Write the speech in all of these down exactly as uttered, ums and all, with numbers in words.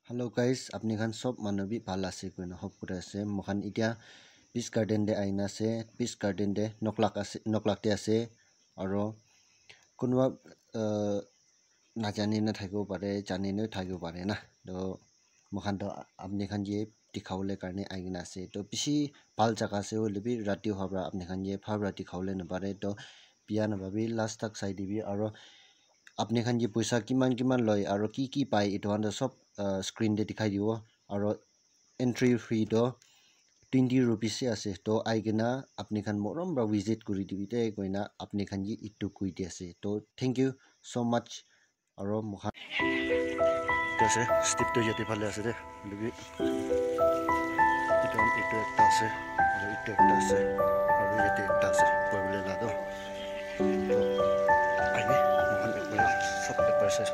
Hello guys, apni khan sob manobi bhala ase koina hope kuri ase. Mokhan itia Peace Garden de aina ase. Peace Garden de noklak ase, noklak te ase. Aro kunwa uh, najani na thakibo pare, jani na thakibo pare na. To mokhan to apni khan ye dikhawle karne aina ase. To bishi bhal jaga ase hole bi rati hobra apni khan ye bhabra dikhawle na pare. To biya na babi last tak sai dibi aro apni khan ye paisa kiman kiman loi aro ki ki pai itu han sob uh, screen de dikhai dibo aro entry fee do twenty rupees ase to aigena apni khan morom bra visit kuri dibi te koina apni khan ye itu kui di ase to thank you so much aro mokhan tase step to yati phale ase de libi itu itu ekta ase aro itu ekta ase aro yati ekta ase koile la do to aine mokhan ekta sab paper se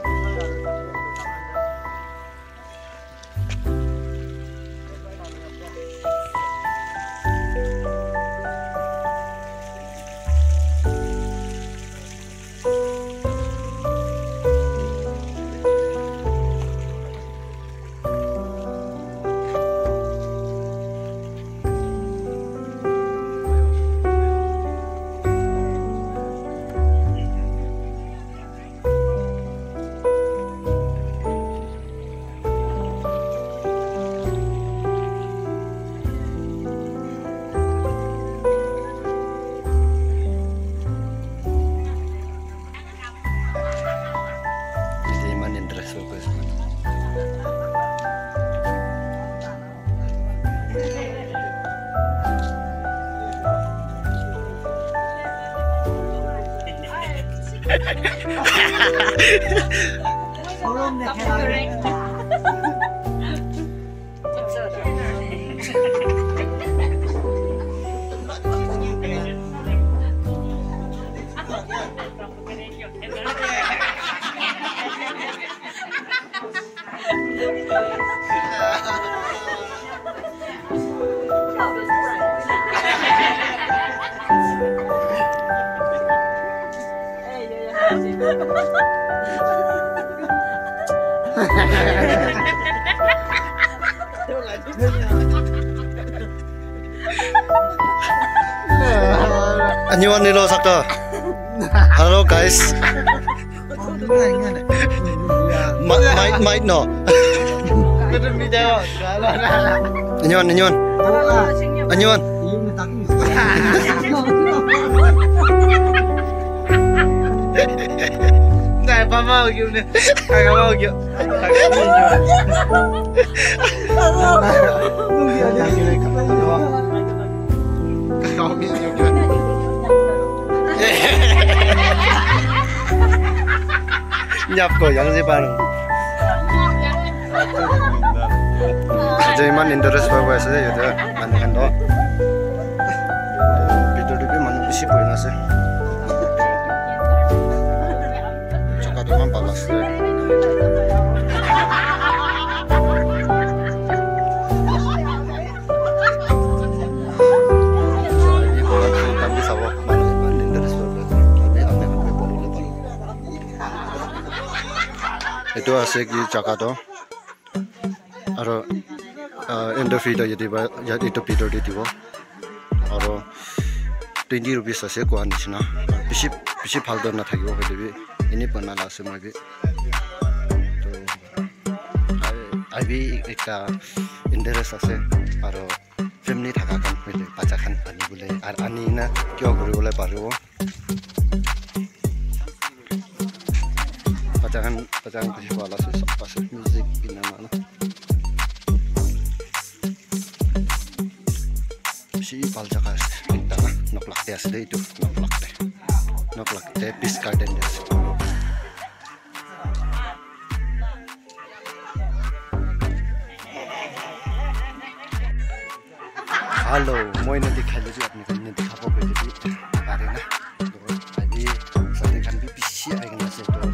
안녕하세요 sakta. Hello guys. might might no. 안녕 안녕. 안녕. Này ba mau kêu nè, ai không mau kêu, nhập cổ yang gì bạn? Jadi man interest bawa saja ya tu, mana kan do. Video itu mana bisa boleh nasi. Cakap tu man balas. Itu asik di Jakarta. Aro entry to jadi jadi itu video di tibo. Aro twenty rupees asik kuan di sana. Bisi bisi faldo na thagibo holebi ini pernah la ase moi bi. To ai bi ekta interest ase aro family thakakan hoile bachakan ani bole ar ani na kyo koribole paribo. Pajangan pajangan kusi wala se pas music bina mana si pal jaga kita noklak te asde itu noklak te noklak te Peace Garden de halo moi na dikhai le ji apni kan ne dikhabo be ji pare na to abi sate kan bi bisi aigna se to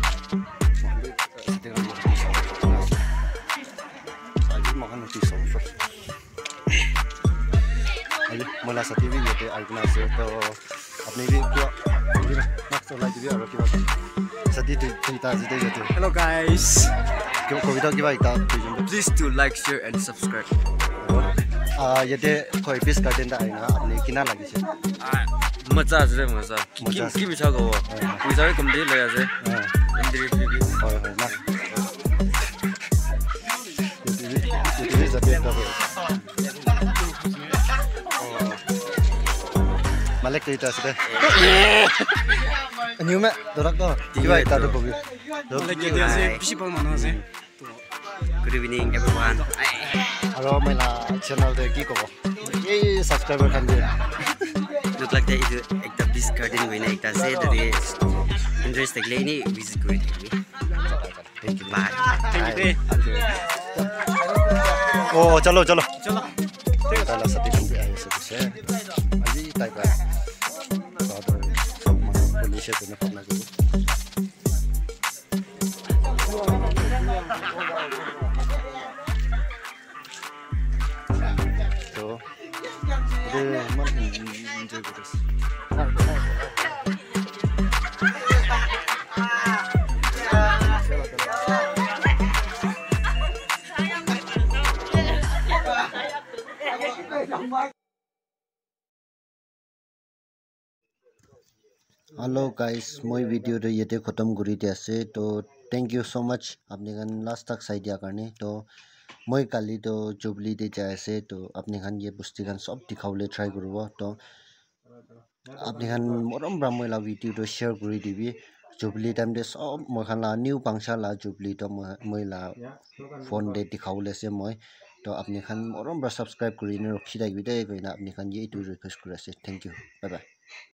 Mula sa T V ये पे आइकना से तो अपने भी क्या next live भी आ रहा है क्या सदी तो इतना ज़्यादा hello guys. কবিতা কিবা এটা Please do like, share, and subscribe. ইয়াতে কয় পিছ গাৰ্ডেন আহি না আপুনি কিনা লাগিছে Maza je maza. Kim kim cha go. We say come day le ase. Indri bibi. হয় হয় না ইউটিউবে যাবে যাবে মালিক কেইটা আছে দে নিউ মে দৰক তো কিবা এটা তো কবি Good evening everyone. আৰু মেলা চেনেল দে কি কব এই সাবস্ক্রাইবার খান দিয়ে Look like that itu ekta beast garden we na ekta se dari interest like leni visit kori thaki. Thank you. Bye. Thank you. ও চলো চলো Chalo. তাহলে সাথে কিন্তু আইছে সে আজি তাই পায় তাদের সব মানে পুলিশের জন্য পাবনা করব তো এটা মানে এনজয় করতেছি हेलो गाइस মই ভিডিওটো ইয়াতে খতম কৰি দি আছে তো থ্যাংক ইউ সো মাচ আপনি গান লাস্ট তক চাই দিয়া কাৰণে তো মই কালি তো জুবলি দে যাই আছে তো আপনি গান ये বস্তু গান সব দেখাবলৈ ট্রাই কৰিব তো আপনি গান মৰম ব্ৰামলা ভিডিওটো শেয়াৰ কৰি দিবি জুবলি টাইম দে সব মই খান লা নিউ পাংশা লা জুবলি তো মই লা ফোন দে দেখাবলৈ আছে মই তো আপনি খান মৰম ব্ৰা সাবস্ক্রাইব কৰি নে ৰখি থাকিবি দে কইনা আপনি খান ये ইটো ৰিকুৱেষ্ট কৰি আছে থ্যাংক ইউ বাই বাই